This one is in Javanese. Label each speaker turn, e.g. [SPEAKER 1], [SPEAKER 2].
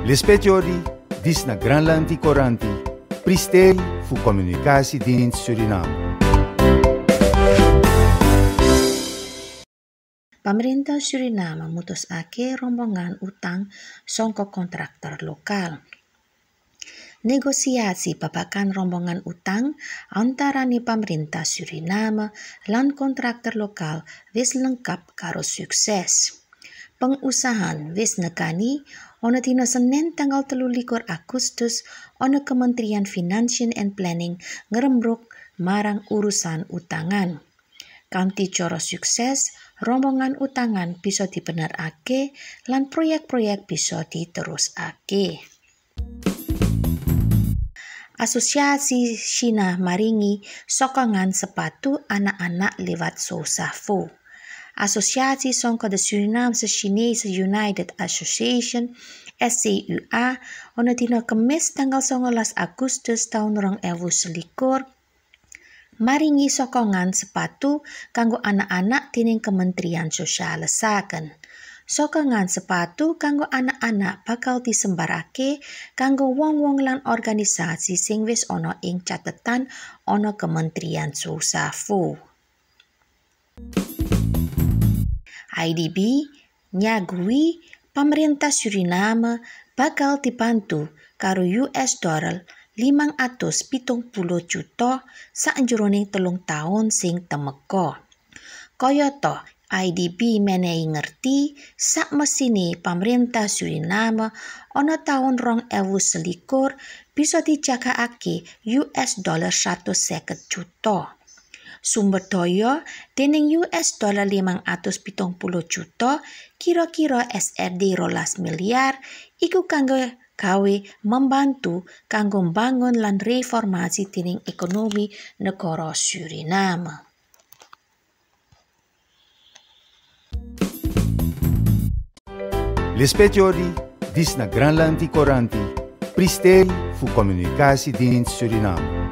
[SPEAKER 1] L'espetiori dis na Granlandi Coranti, pristeri fu Communicatiedienst Suriname.
[SPEAKER 2] Pemerintah Suriname mutusake rombongan utang songko kontraktor lokal. Negosiasi babagan rombongan utang antarane pemerintah Suriname lan kontraktor lokal wis lengkap karo sukses. Pengusahaan wis nekani ono dina Senin tanggal 23 Agustus ono Kementerian Financial and Planning ngerembruk marang urusan utangan. Kanthi cara sukses, rombongan utangan bisa dibenerake lan proyek-proyek bisa diterusake. Asosiasi China maringi sokongan sepatu anak-anak lewat SOSAFO. Asosiasi songko the Surinaamse Chinese United Association SCUA ono dina Kemis tanggal 19 Agustus tahun 2021 maringi sokongan sepatu kanggo anak-anak dening Kementerian Sosialesaken. Sokongan sepatu kanggo anak-anak bakal disembarake kanggo wong-wong lan organisasi sing wis ana ing catetan ana Kementerian SOSAFO. IDB nyagui pemerintah Suriname bakal dibantu karo $570 juta sakjroning 3 taun sing temeka. Kayata IDB menehi ngerti sak mesine pemerintah Suriname ana taun 2021 bisa dijagakake $150 juta. Sumber daya dening $570 juta kira-kira SRD 12 miliar iku kanggo gawe membantu kanggo mbangun lan reformasi dening ekonomi negara Suriname.
[SPEAKER 1] L'espetiori dis na Granlandi Coranti, pristeri fu Communicatiedienst Suriname.